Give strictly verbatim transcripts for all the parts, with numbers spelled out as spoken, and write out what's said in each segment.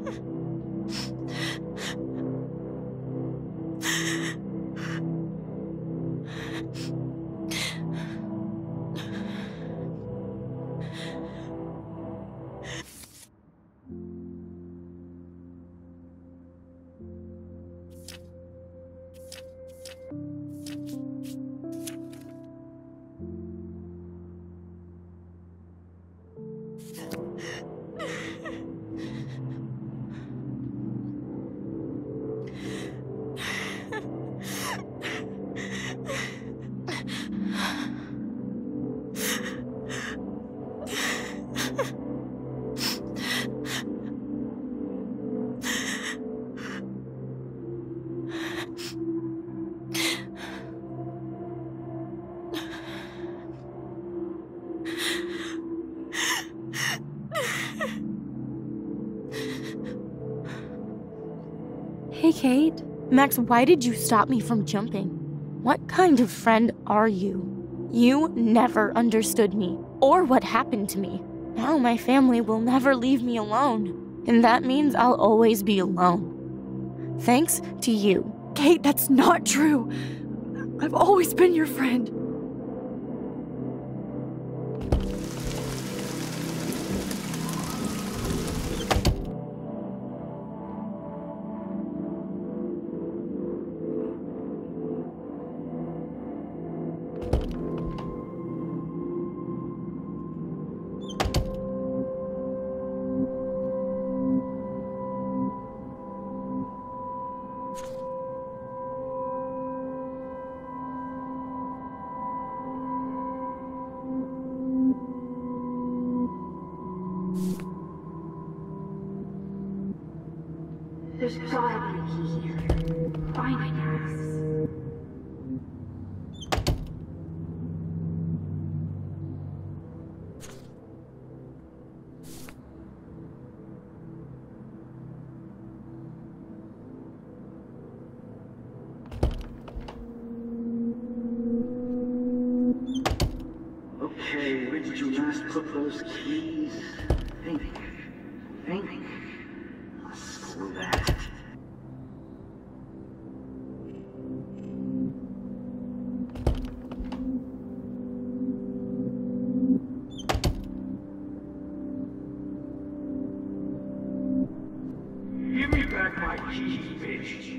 Hey, Kate. Max, why did you stop me from jumping? What kind of friend are you? You never understood me, or what happened to me. Now my family will never leave me alone, and that means I'll always be alone. Thanks to you. Kate, that's not true. I've always been your friend. There's gotta be a key here. Find it, Max. Okay, where did you last put those keys? Think. Think. Screw that. Give me back my keys, bitch.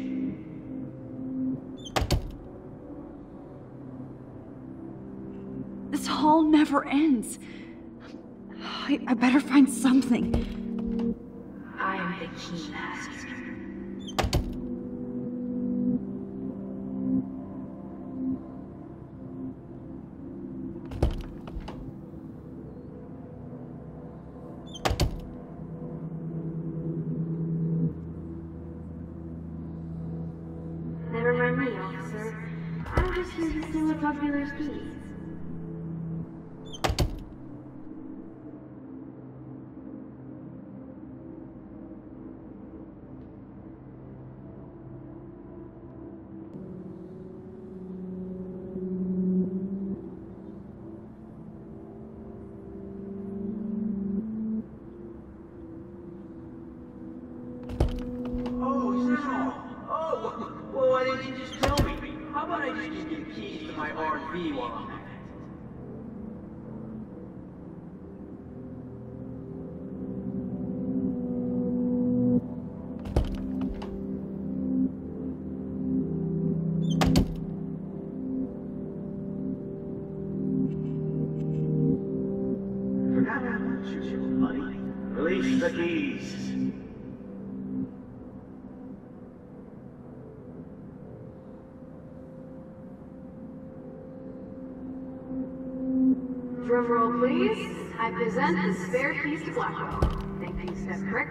This hall never ends. I, I better find something. I am the key master. Never mind me, officer. I'm just here to steal a drug dealer's keys. Well, why didn't you just tell me? How about I just give you the keys to my R V while I'm at it? Forgot how much you money. Release the keys. Drum roll, please. I present the spare keys to Blackwell. Thank you, Step Crick.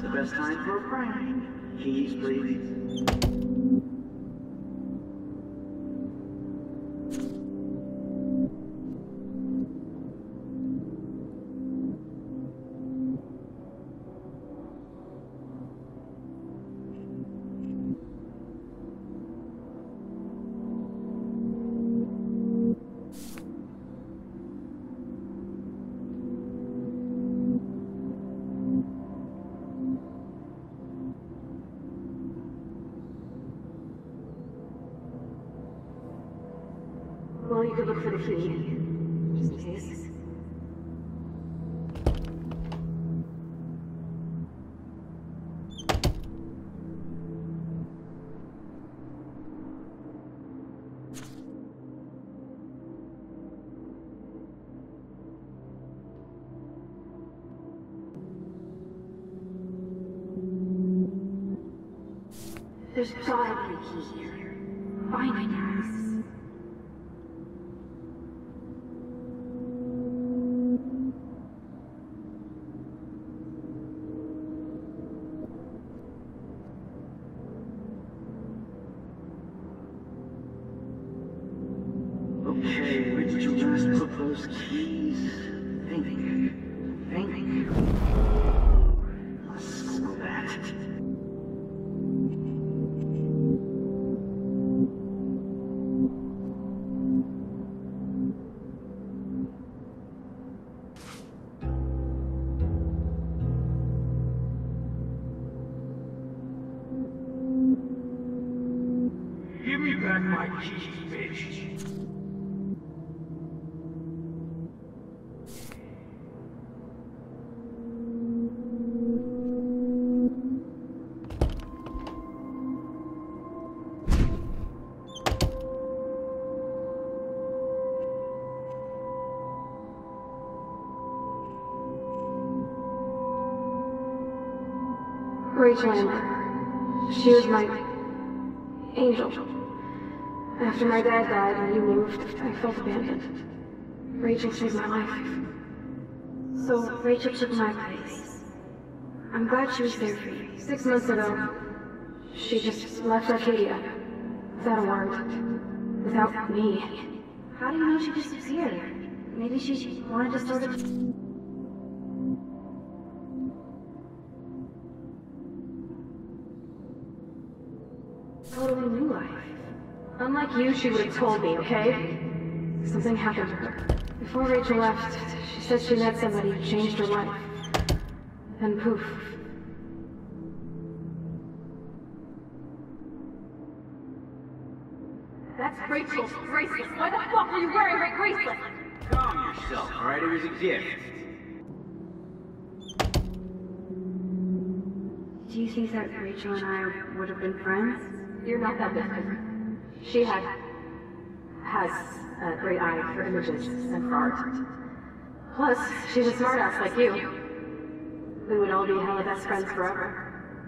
the best time for a prank. Keys, please. Well, you could look for the key. Just in case. There's gotta be a key here. Find it, Max. Okay, where did you last put those keys? Think. Think. Oh, screw that. Give me back my keys, bitch. Rachel Amber. She was my angel. After my dad died and you moved, I felt abandoned. Rachel saved my life. So Rachel took my place. I'm glad she was there for you. Six months ago, she just left Arcadia. Without a word. Without me. How do you know she disappeared? Maybe she wanted to start a... totally new life. Unlike you, she would have told me, okay? Something happened to her. Before Rachel left, she said she met somebody who changed her life. Then poof. That's Rachel's bracelet. Why the fuck are you wearing my bracelet? Calm yourself, alright? It was a gift. Do you think that Rachel and I would have been friends? You're not that different. She had... has a great eye for images and for art. Plus, she's a smartass like you. We would all be hella best friends forever.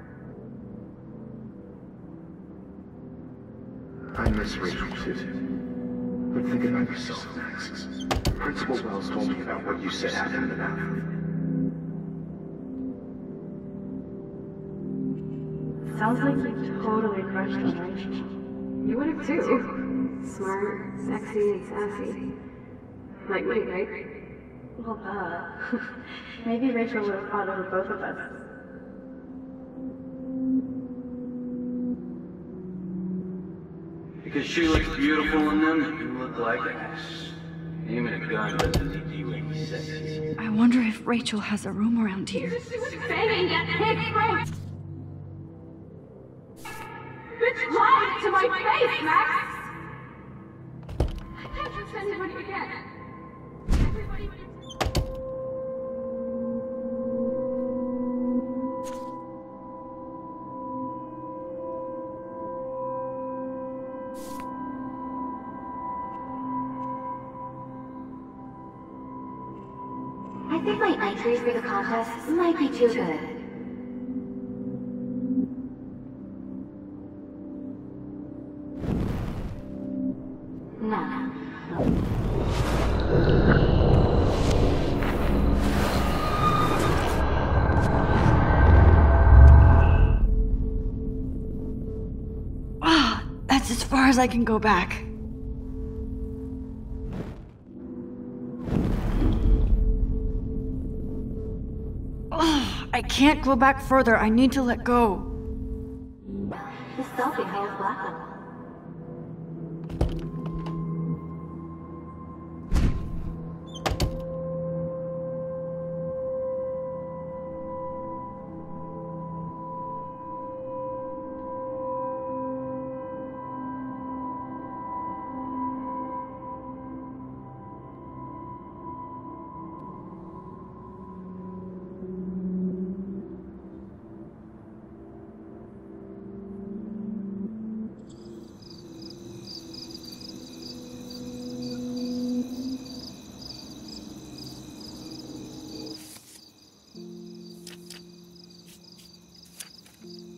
I miss Rachel too. But think about yourself, Max. Principal Wells told me about what you said happened in the bathroom. Sounds like you totally crushed on Rachel. You would have too. Smart, sexy, and sassy. Like me, right? Well, duh. Maybe Rachel would have fought over both of us. Because she looks beautiful in them, and you look like ass. Aiming a gun doesn't need you any sexy. I wonder if Rachel has a room around here. She was banging that pig Frank! Bitch lied to my face, Max! I can't trust anybody again. Everybody would... I think my entry for the contest might be too good. No. I can go back. Ugh, I can't go back further. I need to let go. The selfie holds Blackwell.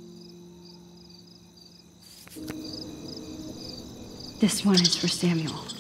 This one is for Samuel.